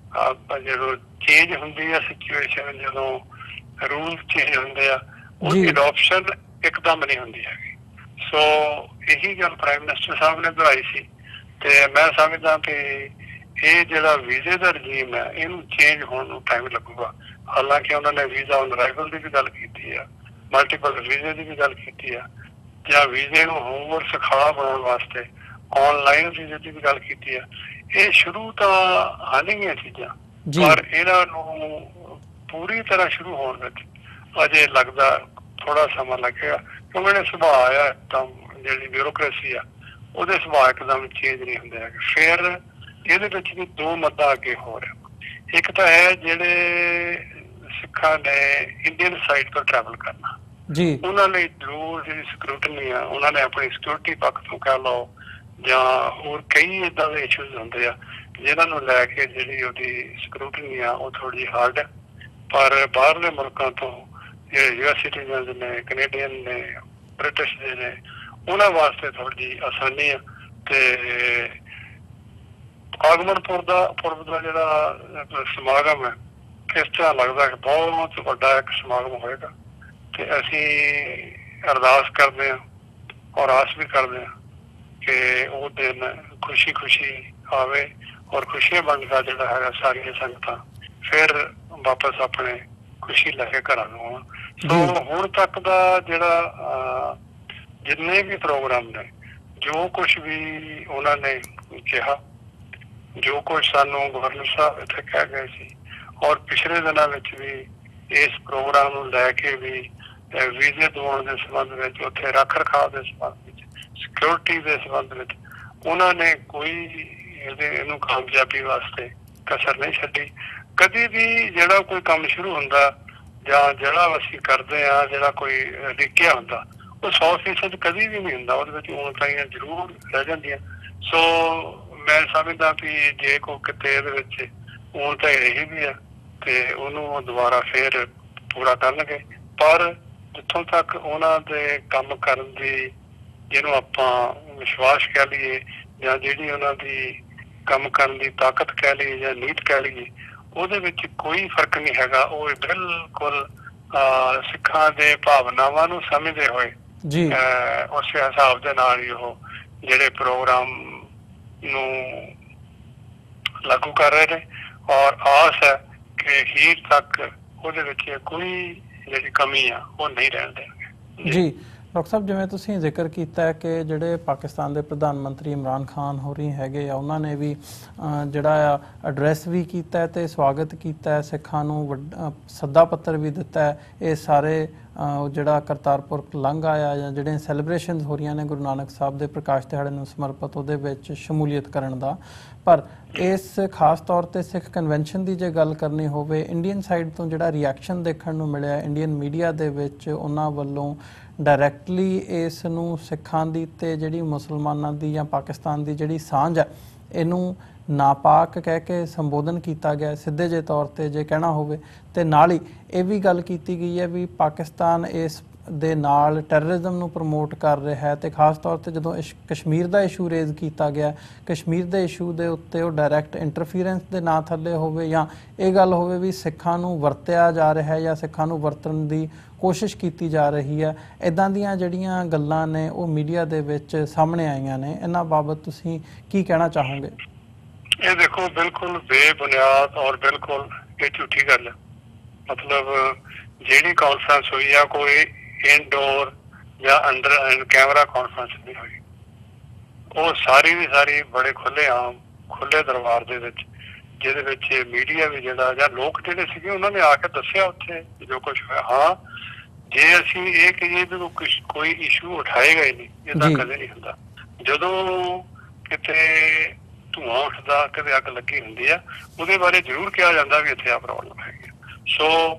ਜਦੋਂ ਚੇਂਜ ਹੁੰਦੀ ਆ ਸਿਚੁਏਸ਼ਨ, ਜਦੋਂ ਰੂਲ ਚੇਂਜ ਹੁੰਦੇ ਆ, ਉਹਦੀ ਅਡੋਪਸ਼ਨ ਇੱਕਦਮ ਨਹੀਂ ਹੁੰਦੀ ਹੈਗੀ। ਸੋ ਇਹੀ ਗੱਲ ਪ੍ਰਾਈਮ ਮਿਨਿਸਟਰ ਸਾਹਿਬ ਨੇ ਦੁਹਰਾਈ ਸੀ ਤੇ ਮੈਂ ਸਮਝਦਾ ਕਿ ਇਹ ਜਿਹੜਾ ਵੀਜ਼ੇ ਦਾ ਰਜੀਮ ਹੈ ਇਹਨੂੰ ਚੇਂਜ ਹੋਣ ਨੂੰ ਟਾਈਮ ਲੱਗੂਗਾ। ਹਾਲਾਂਕਿ ਉਹਨਾਂ ਨੇ ਵੀਜ਼ਾ ਔਨ ਅਰਾਈਵਲ ਦੀ ਵੀ ਗੱਲ ਕੀਤੀ ਆ, ਮਲਟੀਪਲ ਵੀਜ਼ੇ ਦੀ ਵੀ ਗੱਲ ਕੀਤੀ ਆ, ਜਾਂ ਵੀਜ਼ੇ ਨੂੰ ਹੋਰ ਸੁਖਾਲਾ ਬਣਾਉਣ ਵਾਸਤੇ ਔਨਲਾਈਨ ਵੀਜ਼ੇ ਦੀ ਵੀ ਗੱਲ ਕੀਤੀ ਆ। ਇਹ ਸ਼ੁਰੂ ਤਾਂ ਆਉਣਗੀਆਂ ਚੀਜ਼ਾਂ, ਪਰ ਇਹਨਾਂ ਨੂੰ ਪੂਰੀ ਤਰ੍ਹਾਂ ਸ਼ੁਰੂ ਹੋਣ ਵਿੱਚ ਅਜੇ ਲੱਗਦਾ ਥੋੜਾ ਸਮਾਂ ਲੱਗੇਗਾ, ਕਿਉਂਕਿ ਇਹਨੇ ਸੁਭਾਅ ਆ ਤਾਂ ਜਿਹੜੀ ਬਿਊਰੋਕ੍ਰੇਸੀ ਆ ਉਹਦੇ ਸੁਭਾਅ ਇੱਕਦਮ ਚੇਂਜ ਨਹੀਂ ਹੁੰਦੇ ਹੈਗੇ। ਫਿਰ ਇਹਦੇ ਵਿੱਚ ਵੀ ਦੋ ਮੱਦਾ ਅੱਗੇ ਹੋ ਰਿਹਾ। ਇੱਕ ਤਾਂ ਹੈ ਜਿਹੜੇ ਸਿੱਖਾਂ ਨੇ ਇੰਡੀਅਨ ਸਾਈਡ ਤੋਂ ਟਰੈਵਲ ਕਰਨਾ, ਉਹਨਾਂ ਲਈ ਜ਼ਰੂਰ ਜਿਹੜੀ ਸਿਕਿਉਰਿਟੀ ਆ, ਉਹਨਾਂ ਨੇ ਆਪਣੀ ਸਿਕਿਉਰਿਟੀ ਪੱਖ ਤੋਂ ਕਹਿ ਲਓ ਜਾਂ ਹੋਰ ਕਈ ਏਦਾਂ ਦੇ ਇਸ਼ੂਜ਼ ਹੁੰਦੇ ਆ ਜਿਹਨਾਂ ਨੂੰ ਲੈ ਕੇ ਜਿਹੜੀ ਉਹਦੀ ਸਿਕਿਉਰਿਟੀ ਆ ਉਹ ਥੋੜੀ ਹਾਰਡ ਹੈ। ਪਰ ਬਾਹਰਲੇ ਮੁਲਕਾਂ ਤੋਂ ਜਿਹੜੇ ਯੂ ਐਸ ਸਿਟੀਜ਼ਨ ਨੇ, ਕੈਨੇਡੀਅਨ ਨੇ, ਬ੍ਰਿਟਿਸ਼ ਦੇ ਨੇ, ਉਹਨਾਂ ਵਾਸਤੇ ਥੋੜੀ ਆਸਾਨੀ ਆ। ਤੇ ਆਗਮਨਪੁਰ ਦਾ ਪੁਰਬ ਦਾ ਜਿਹੜਾ ਸਮਾਗਮ ਹੈ, ਇਸ ਤਰ੍ਹਾਂ ਲੱਗਦਾ ਕਿ ਬਹੁਤ ਵੱਡਾ ਇੱਕ ਸਮਾਗਮ ਹੋਏਗਾ ਤੇ ਅਸੀਂ ਅਰਦਾਸ ਕਰਦੇ ਹਾਂ ਔਰ ਆਸ ਵੀ ਕਰਦੇ ਹਾਂ ਕਿ ਉਹ ਦਿਨ ਖੁਸ਼ੀ ਖੁਸ਼ੀ ਆਵੇ ਔਰ ਖੁਸ਼ੀਆਂ ਵੰਡਦਾ ਜਿਹੜਾ ਹੈਗਾ ਸਾਰੀਆਂ ਸੰਗਤਾਂ ਫਿਰ ਵਾਪਸ ਆਪਣੇ ਖੁਸ਼ੀ ਲੈ ਕੇ ਘਰਾਂ ਨੂੰ ਆਉਣ। ਸੋ ਹੁਣ ਤੱਕ ਦਾ ਜਿਹੜਾ ਜਿੰਨੇ ਵੀ ਪ੍ਰੋਗਰਾਮ ਨੇ, ਜੋ ਕੁਛ ਵੀ ਉਹਨਾਂ ਨੇ ਕਿਹਾ, ਜੋ ਕੁਛ ਸਾਨੂੰ ਗਵਰਨਰ ਸਾਹਿਬ ਇੱਥੇ ਕਹਿ ਗਏ ਸੀ ਔਰ ਪਿਛਲੇ ਦਿਨਾਂ ਵਿੱਚ ਵੀ ਇਸ ਪ੍ਰੋਗਰਾਮ ਨੂੰ ਲੈ ਕੇ ਵੀ ਵੀਜ਼ੇ ਦਿਵਾਉਣ ਦੇ ਸੰਬੰਧ ਵਿੱਚ, ਉੱਥੇ ਰੱਖ ਰਖਾਵ ਦੇ ਸੰਬੰਧ ਵਿੱਚ, ਸਿਕਿਉਰਿਟੀ ਦੇ ਸੰਬੰਧ ਵਿੱਚ ਉਹਨਾਂ ਨੇ ਕੋਈ ਇਹਦੇ ਇਹਨੂੰ ਕਾਮਯਾਬੀ ਵਾਸਤੇ ਕਸਰ ਨਹੀਂ ਛੱਡੀ। ਕਦੀ ਵੀ ਜਿਹੜਾ ਕੋਈ ਕੰਮ ਸ਼ੁਰੂ ਹੁੰਦਾ ਜਾਂ ਜਿਹੜਾ ਅਸੀਂ ਕਰਦੇ ਹਾਂ, ਜਿਹੜਾ ਕੋਈ ਲਿਖਿਆ ਹੁੰਦਾ, ਉਹ ਸੌ ਫੀਸਦ ਕਦੀ ਵੀ ਨਹੀਂ ਹੁੰਦਾ, ਉਹਦੇ ਵਿੱਚ ਊਣਤਾਈਆਂ ਜ਼ਰੂਰ ਰਹਿ ਜਾਂਦੀਆਂ। ਸੋ ਮੈਂ ਸਮਝਦਾ ਵੀ ਜੇ ਕੋਈ ਕਿਤੇ ਇਹਦੇ ਵਿੱਚ ਊਣਤਾਈ ਰਹੀ ਵੀ ਆ ਤੇ ਉਹਨੂੰ ਦੁਬਾਰਾ ਫੇਰ ਪੂਰਾ ਕਰਨਗੇ। ਪਰ ਜਿੱਥੋਂ ਤੱਕ ਉਹਨਾਂ ਦੇ ਕੰਮ ਕਰਨ ਦੀ, ਜਿਹਨੂੰ ਆਪਾਂ ਵਿਸ਼ਵਾਸ ਕਹਿ ਲਈਏ ਜਾਂ ਜਿਹੜੀ ਉਹਨਾਂ ਦੀ ਕੰਮ ਕਰਨ ਦੀ ਤਾਕਤ ਕਹਿ ਲਈਏ ਜਾਂ ਨੀਤ ਕਹਿ ਲਈਏ, ਉਹਦੇ ਵਿੱਚ ਕੋਈ ਫਰਕ ਨਹੀਂ ਹੈਗਾ। ਉਹ ਬਿਲਕੁਲ ਸਿੱਖਾਂ ਦੇ ਭਾਵਨਾਵਾਂ ਨੂੰ ਸਮਝਦੇ ਹੋਏ ਉਸੇ ਹਿਸਾਬ ਦੇ ਨਾਲ ਹੀ ਉਹ ਜਿਹੜੇ ਪ੍ਰੋਗਰਾਮ ਨੂੰ ਲਾਗੂ ਕਰ ਰਹੇ ਨੇ ਔਰ ਆਸ ਹੈ ਕਿ ਹੀਰ ਤੱਕ ਉਹਦੇ ਵਿੱਚ ਕੋਈ ਜਿਹੜੀ ਕਮੀ ਆ ਉਹ ਨਹੀਂ ਰਹਿਣ ਦੇਣਗੇ। ਜੀ ਡਾਕਟਰ ਸਾਹਿਬ, ਜਿਵੇਂ ਤੁਸੀਂ ਜ਼ਿਕਰ ਕੀਤਾ ਹੈ ਕਿ ਜਿਹੜੇ ਪਾਕਿਸਤਾਨ ਦੇ ਪ੍ਰਧਾਨ ਮੰਤਰੀ ਇਮਰਾਨ ਖਾਨ ਹੋਰੀ ਹੈਗੇ ਆ, ਉਹਨਾਂ ਨੇ ਵੀ ਜਿਹੜਾ ਆ ਐਡਰੈਸ ਵੀ ਕੀਤਾ ਅਤੇ ਸਵਾਗਤ ਕੀਤਾ, ਸਿੱਖਾਂ ਨੂੰ ਵੱਡਾ ਸੱਦਾ ਪੱਤਰ ਵੀ ਦਿੱਤਾ ਹੈ। ਇਹ ਸਾਰੇ ਜਿਹੜਾ ਕਰਤਾਰਪੁਰ ਲੰਘ ਆਇਆ ਜਾਂ ਜਿਹੜੀਆਂ ਸੈਲੀਬ੍ਰੇਸ਼ਨਸ ਹੋ ਰਹੀਆਂ ਨੇ ਗੁਰੂ ਨਾਨਕ ਸਾਹਿਬ ਦੇ ਪ੍ਰਕਾਸ਼ ਦਿਹਾੜੇ ਨੂੰ ਸਮਰਪਿਤ, ਉਹਦੇ ਵਿੱਚ ਸ਼ਮੂਲੀਅਤ ਕਰਨ ਦਾ। ਪਰ ਇਸ ਖਾਸ ਤੌਰ 'ਤੇ ਸਿੱਖ ਕਨਵੈਨਸ਼ਨ ਦੀ ਜੇ ਗੱਲ ਕਰਨੀ ਹੋਵੇ, ਇੰਡੀਅਨ ਸਾਈਡ ਤੋਂ ਜਿਹੜਾ ਰਿਐਕਸ਼ਨ ਦੇਖਣ ਨੂੰ ਮਿਲਿਆ ਇੰਡੀਅਨ ਮੀਡੀਆ ਦੇ ਵਿੱਚ, ਉਹਨਾਂ ਵੱਲੋਂ ਡਾਇਰੈਕਟਲੀ ਇਸ ਨੂੰ ਸਿੱਖਾਂ ਦੀ ਅਤੇ ਜਿਹੜੀ ਮੁਸਲਮਾਨਾਂ ਦੀ ਜਾਂ ਪਾਕਿਸਤਾਨ ਦੀ ਜਿਹੜੀ ਸਾਂਝ ਹੈ ਇਹਨੂੰ ਨਾਪਾਕ ਕਹਿ ਕੇ ਸੰਬੋਧਨ ਕੀਤਾ ਗਿਆ ਸਿੱਧੇ ਜਿਹੇ ਤੌਰ 'ਤੇ ਜੇ ਕਹਿਣਾ ਹੋਵੇ। ਅਤੇ ਨਾਲ ਹੀ ਇਹ ਵੀ ਗੱਲ ਕੀਤੀ ਗਈ ਹੈ ਵੀ ਪਾਕਿਸਤਾਨ ਇਸ ਦੇ ਨਾਲ ਟੈਰਰਿਜ਼ਮ ਨੂੰ ਪ੍ਰਮੋਟ ਕਰ ਰਿਹਾ ਹੈ ਤੇ ਖਾਸ ਤੌਰ ਤੇ ਜਦੋਂ ਇਸ਼ ਕਸ਼ਮੀਰ ਦਾ ਇਸ਼ੂ ਰੇਜ਼ ਕੀਤਾ ਗਿਆ, ਕਸ਼ਮੀਰ ਦੇ ਇਸ਼ੂ ਦੇ ਉੱਤੇ ਉਹ ਡਾਇਰੈਕਟ ਇੰਟਰਫੀਰੈਂਸ ਦੇ ਨਾਂ ਥੱਲੇ ਹੋਵੇ ਜਾਂ ਇਹ ਗੱਲ ਹੋਵੇ ਵੀ ਸਿੱਖਾਂ ਨੂੰ ਵਰਤਿਆ ਜਾ ਰਿਹਾ ਹੈ ਜਾਂ ਸਿੱਖਾਂ ਨੂੰ ਵਰਤਣ ਦੀ ਕੋਸ਼ਿਸ਼ ਕੀਤੀ ਜਾ ਰਹੀ ਹੈ, ਇੱਦਾਂ ਦੀਆਂ ਜਿਹੜੀਆਂ ਗੱਲਾਂ ਨੇ ਉਹ ਮੀਡੀਆ ਦੇ ਵਿੱਚ ਸਾਹਮਣੇ ਆਈਆਂ ਨੇ, ਇਹਨਾਂ ਬਾਬਤ ਤੁਸੀਂ ਕੀ ਕਹਿਣਾ ਚਾਹੋਗੇ? ਇਹ ਦੇਖੋ ਬਿਲਕੁਲ ਬੇਬੁਨਿਆਦ ਔਰ ਬਿਲਕੁਲ ਇਹ ਝੂਠੀ ਗੱਲ ਹੈ। ਮਤਲਬ ਜਿਹੜੀ ਕਾਨਫਰੰਸ ਹੋਈ ਆ ਕੋਈ ਇਨਡੋਰ ਜਾਂ ਅੰਦਰ ਕੈਮਰਾ ਕਾਨਫਰੰਸ ਨਹੀਂ ਹੋਈ, ਉਹ ਸਾਰੀ ਦੀ ਸਾਰੀ ਬੜੇ ਖੁੱਲੇ ਆਮ ਖੁੱਲੇ ਦਰਬਾਰ ਦੇ ਵਿੱਚ, ਜਿਹਦੇ ਵਿੱਚ ਮੀਡੀਆ ਵੀ ਜਿਹੜਾ ਜਾਂ ਲੋਕ ਜਿਹੜੇ ਸੀਗੇ ਉਹਨਾਂ ਨੇ ਆ ਕੇ ਦੱਸਿਆ ਉੱਥੇ ਜੋ ਕੁਛ ਹੋਇਆ। ਹਾਂ, ਜੇ ਅਸੀਂ ਇਹ ਕਹੀਏ ਵੀ ਕੋਈ ਇਸ਼ੂ ਉਠਾਏਗਾ ਹੀ ਨਹੀਂ, ਇਹਦਾ ਕਦੇ ਨਹੀਂ ਹੁੰਦਾ। ਜਦੋਂ ਕਿਤੇ ਧੂੰਆਂ ਉੱਠਦਾ, ਕਦੇ ਅੱਗ ਲੱਗੀ ਹੁੰਦੀ ਆ, ਉਹਦੇ ਬਾਰੇ ਜ਼ਰੂਰ ਕਿਹਾ ਜਾਂਦਾ ਵੀ ਇੱਥੇ ਆ ਪ੍ਰੋਬਲਮ ਹੈਗੀ। ਸੋ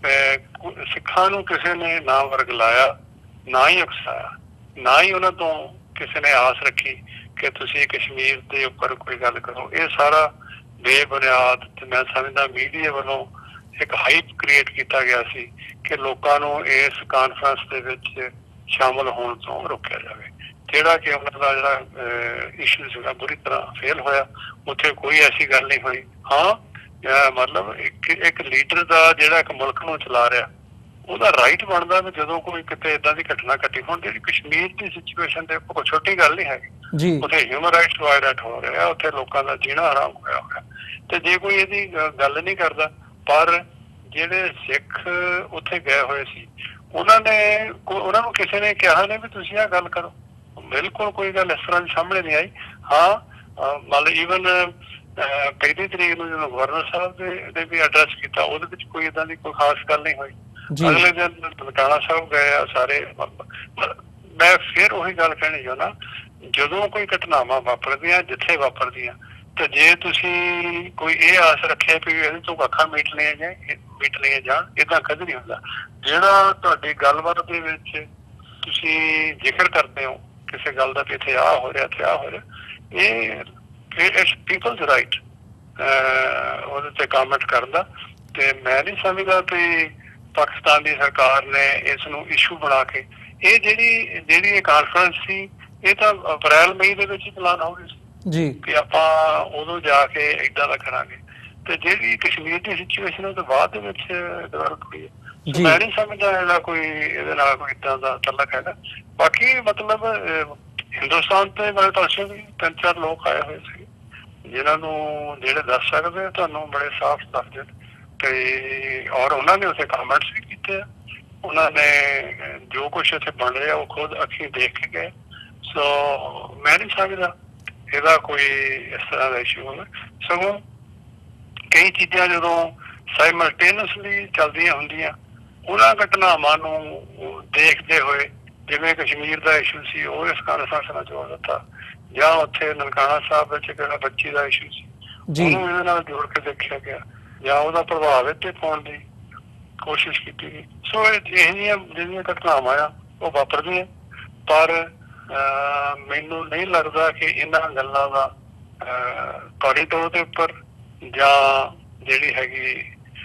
ਸਿੱਖਾਂ ਨੂੰ ਕਿਸੇ ਨੇ ਨਾ ਵਰਗਲਾਇਆ, ਨਾ ਹੀ ਉਕਸਾਇਆ, ਨਾ ਹੀ ਉਹਨਾਂ ਤੋਂ ਕਿਸੇ ਨੇ ਆਸ ਰੱਖੀ ਕਿ ਤੁਸੀਂ ਕਸ਼ਮੀਰ ਦੇ ਉੱਪਰ ਕੋਈ ਗੱਲ ਕਰੋ। ਇਹ ਸਾਰਾ ਬੇਬੁਨਿਆਦ ਤੇ ਮੈਂ ਸਮਝਦਾ ਮੀਡੀਆ ਵੱਲੋਂ ਇੱਕ ਹਾਈਪ ਕ੍ਰੀਏਟ ਕੀਤਾ ਗਿਆ ਸੀ ਕਿ ਲੋਕਾਂ ਨੂੰ ਇਸ ਕਾਨਫਰੰਸ ਦੇ ਵਿੱਚ ਸ਼ਾਮਲ ਹੋਣ ਤੋਂ ਰੋਕਿਆ ਜਾਵੇ, ਜਿਹੜਾ ਕਿ ਉਹਨਾਂ ਦਾ ਜਿਹੜਾ ਇਸ਼ੂ ਸੀਗਾ ਬੁਰੀ ਤਰ੍ਹਾਂ ਫੇਲ ਹੋਇਆ। ਉੱਥੇ ਕੋਈ ਐਸੀ ਗੱਲ ਨਹੀਂ ਹੋਈ। ਹਾਂ, ਮਤਲਬ ਇੱਕ ਇੱਕ ਲੀਡਰ ਦਾ ਜਿਹੜਾ ਇੱਕ ਮੁਲਕ ਨੂੰ ਚਲਾ ਰਿਹਾ, ਉਹਦਾ ਰਾਈਟ ਬਣਦਾ ਵੀ ਜਦੋਂ ਕੋਈ ਕਿਤੇ ਏਦਾਂ ਦੀ ਘਟਨਾ ਘਟੀ। ਹੁਣ ਜਿਹੜੀ ਕਸ਼ਮੀਰ ਦੀ ਸਿਚੁਏਸ਼ਨ ਤੇ ਕੋਈ ਛੋਟੀ ਗੱਲ ਨਹੀਂ ਹੈਗੀ, ਉੱਥੇ ਹਿਊਮਨ ਰਾਈਟਸ ਵਾਇਲੇਟ ਹੋ ਰਿਹਾ, ਉੱਥੇ ਲੋਕਾਂ ਦਾ ਜੀਣਾ ਹਰਾਮ ਹੋਇਆ ਹੋਇਆ। ਤੇ ਜੇ ਕੋਈ ਇਹਦੀ ਗੱਲ ਨਹੀਂ ਕਰਦਾ, ਪਰ ਜਿਹੜੇ ਸਿੱਖ ਉੱਥੇ ਗਏ ਹੋਏ ਸੀ ਉਹਨਾਂ ਨੇ ਉਹਨਾਂ ਨੂੰ ਕਿਸੇ ਨੇ ਕਿਹਾ ਨਹੀਂ ਵੀ ਤੁਸੀਂ ਆਹ ਗੱਲ ਕਰੋ। ਬਿਲਕੁਲ ਕੋਈ ਗੱਲ ਇਸ ਤਰ੍ਹਾਂ ਦੀ ਸਾਹਮਣੇ ਨਹੀਂ ਆਈ। ਹਾਂ, ਮਤਲਬ ਈਵਨ ਪਹਿਲੀ ਤਰੀਕ ਨੂੰ ਜਦੋਂ ਗਵਰਨਰ ਸਾਹਿਬ ਦੇ ਨੇ ਵੀ ਐਡਰੈਸ ਕੀਤਾ, ਉਹਦੇ ਵਿੱਚ ਕੋਈ ਏਦਾਂ ਦੀ ਕੋਈ ਖਾਸ ਗੱਲ ਨਹੀਂ ਹੋਈ। ਅਗਲੇ ਦਿਨ ਨਨਕਾਣਾ ਸਾਹਿਬ ਗਏ ਆ ਸਾਰੇ। ਮੈਂ ਫਿਰ ਉਹੀ ਗੱਲ ਕਹਿਣੀ ਚਾਹੁੰਦਾ, ਜਦੋਂ ਕੋਈ ਘਟਨਾਵਾਂ ਵਾਪਰਦੀਆਂ ਜਿੱਥੇ ਵਾਪਰਦੀਆਂ, ਤੇ ਜੇ ਤੁਸੀਂ ਕੋਈ ਇਹ ਆਸ ਰੱਖੇ ਵੀ ਇਹਦੇ ਤੋਂ ਅੱਖਾਂ ਮੀਟ ਲਈਆਂ ਜਾਂ ਮੀਟ ਲਈਆਂ ਜਾਣ, ਏਦਾਂ ਕਦੇ ਨਹੀਂ ਹੁੰਦਾ। ਜਿਹੜਾ ਤੁਹਾਡੀ ਗੱਲਬਾਤ ਦੇ ਵਿੱਚ ਤੁਸੀਂ ਜ਼ਿਕਰ ਕਰਦੇ ਹੋ ਕਿਸੇ ਗੱਲ ਦਾ ਵੀ ਇੱਥੇ ਆਹ ਹੋ ਰਿਹਾ, ਇੱਥੇ ਆਹ ਹੋ ਰਿਹਾ, ਇਹ ਇਟਸ ਪੀਪਲਸ ਰਾਈਟ ਉਹਦੇ ਤੇ ਕਮੈਂਟ ਕਰਨ ਦਾ। ਤੇ ਮੈਂ ਨਹੀਂ ਸਮਝਦਾ ਵੀ ਪਾਕਿਸਤਾਨ ਦੀ ਸਰਕਾਰ ਨੇ ਇਸ ਨੂੰ ਇਸ਼ੂ ਬਣਾ ਕੇ, ਇਹ ਜਿਹੜੀ ਜਿਹੜੀ ਇਹ ਕਾਨਫਰੰਸ ਸੀ ਇਹ ਤਾਂ ਅਪ੍ਰੈਲ ਮਈ ਦੇ ਵਿੱਚ ਹੀ ਪਲਾਨ ਹੋ ਗਈ ਸੀ ਜੀ ਕਿ ਆਪਾਂ ਉਦੋਂ ਜਾ ਕੇ ਏਦਾਂ ਦਾ ਕਰਾਂਗੇ। ਤੇ ਜਿਹੜੀ ਕਸ਼ਮੀਰ ਦੀ ਸਿਚੁਏਸ਼ਨ ਉਹ ਤੋਂ ਬਾਅਦ ਦੇ ਵਿੱਚ ਡਿਵੈਲਪ ਹੋਈ ਹੈ। ਮੈਂ ਨਹੀਂ ਸਮਝਦਾ ਇਹਦਾ ਕੋਈ ਇਹਦੇ ਨਾਲ ਕੋਈ ਏਦਾਂ ਦਾ ਤਲਕ ਹੈਗਾ। ਬਾਕੀ ਮਤਲਬ ਹਿੰਦੁਸਤਾਨ ਤੇ ਬੜੇ ਪਾਸੇ ਵੀ ਤਿੰਨ ਚਾਰ ਲੋਕ ਆਏ ਹੋਏ ਸੀ ਜਿਹਨਾਂ ਨੂੰ ਜਿਹੜੇ ਦੱਸ ਸਕਦੇ ਤੁਹਾਨੂੰ ਬੜੇ ਸਾਫ਼ ਦੱਸਦੇ ਤੇ, ਔਰ ਉਹਨਾਂ ਨੇ ਉੱਥੇ ਕਮੈਂਟਸ ਵੀ ਕੀਤੇ ਆ। ਉਹਨਾਂ ਨੇ ਜੋ ਕੁਛ ਇੱਥੇ ਬਣ ਰਿਹਾ ਉਹ ਖੁਦ ਅੱਖੀਂ ਦੇਖ ਕੇ ਗਏ। ਸੋ ਮੈਂ ਨਹੀਂ ਸਮਝਦਾ ਇਹਦਾ ਕੋਈ ਇਸ ਤਰ੍ਹਾਂ ਦਾ ਇਸ਼ੂ ਹੋਵੇ। ਸਗੋਂ ਕਈ ਚੀਜ਼ਾਂ ਜਦੋਂ ਸਾਈਮਲਟੇਨੀਅਸਲੀ ਚੱਲਦੀਆਂ ਹੁੰਦੀਆਂ, ਉਹਨਾਂ ਘਟਨਾਵਾਂ ਨੂੰ ਦੇਖਦੇ ਹੋਏ, ਜਿਵੇਂ ਕਸ਼ਮੀਰ ਦਾ ਇਸ਼ੂ ਸੀ ਉਹ ਇਸ ਕਾਨਫਰੰਸ ਨਾਲ ਜੋੜ ਦਿੱਤਾ, ਜਾਂ ਉੱਥੇ ਨਨਕਾਣਾ ਸਾਹਿਬ ਵਿੱਚ ਜਿਹੜਾ ਬੱਚੀ ਦਾ ਇਸ਼ੂ ਸੀ ਉਹਨੂੰ ਇਹਦੇ ਨਾਲ ਜੋੜ ਕੇ ਦੇਖਿਆ ਗਿਆ, ਜਾਂ ਉਹਦਾ ਪ੍ਰਭਾਵ ਇੱਥੇ ਪਾਉਣ ਦੀ ਕੋਸ਼ਿਸ਼ ਕੀਤੀ ਗਈ। ਸੋ ਇਹ ਜਿਹੀਆਂ ਜਿਹੜੀਆਂ ਘਟਨਾਵਾਂ ਆ ਉਹ ਵਾਪਰਦੀਆਂ, ਪਰ ਮੈਨੂੰ ਨਹੀਂ ਲੱਗਦਾ ਕਿ ਇਹਨਾਂ ਗੱਲਾਂ ਦਾ ਕੋਰੀਡੋਰ ਦੇ ਉੱਪਰ ਜਾਂ ਜਿਹੜੀ ਹੈਗੀ